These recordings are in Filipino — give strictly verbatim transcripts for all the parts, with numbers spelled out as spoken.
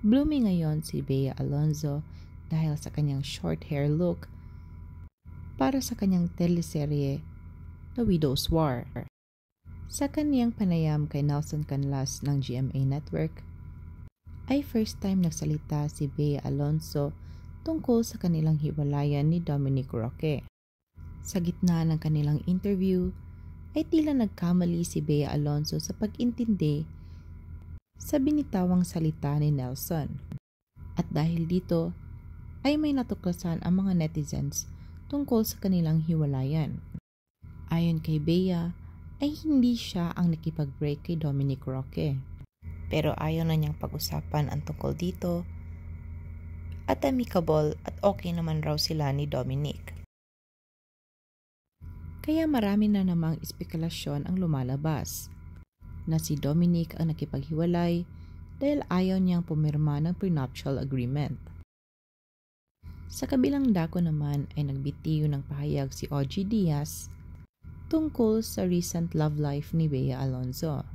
Blooming ngayon si Bea Alonzo dahil sa kanyang short hair look para sa kanyang teleserye The Widow's War. Sa kanyang panayam kay Nelson Canlas ng G M A Network, ay first time nagsalita si Bea Alonzo tungkol sa kanilang hiwalayan ni Dominic Roque. Sa gitna ng kanilang interview, ay tila nagkamali si Bea Alonzo sa pag-intindi sa binitawang salita ni Nelson. At dahil dito, ay may natuklasan ang mga netizens tungkol sa kanilang hiwalayan. Ayon kay Bea, ay hindi siya ang nakipag-break kay Dominic Roque. Pero ayaw na niyang pag-usapan ang tungkol dito at amicable at okay naman raw sila ni Dominic. Kaya marami na namang espekulasyon ang lumalabas na si Dominic ang nakipaghiwalay dahil ayaw niyang pumirma ng prenuptial agreement. Sa kabilang dako naman ay nagbitiyo ng pahayag si O G Diaz tungkol sa recent love life ni Bea Alonzo.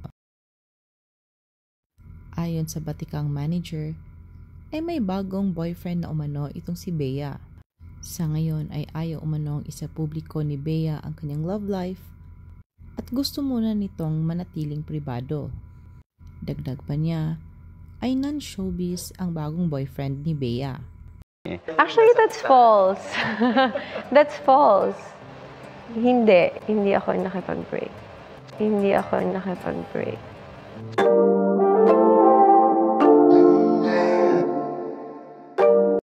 Ayon sa batikang manager, ay may bagong boyfriend na umano itong si Bea. Sa ngayon ay ayaw umanong isa publiko ni Bea ang kanyang love life at gusto muna nitong manatiling pribado. Dagdag pa niya, ay non-showbiz ang bagong boyfriend ni Bea. Actually, that's false. That's false. Hindi. Hindi ako nakipag-break. Hindi ako nakipag-break.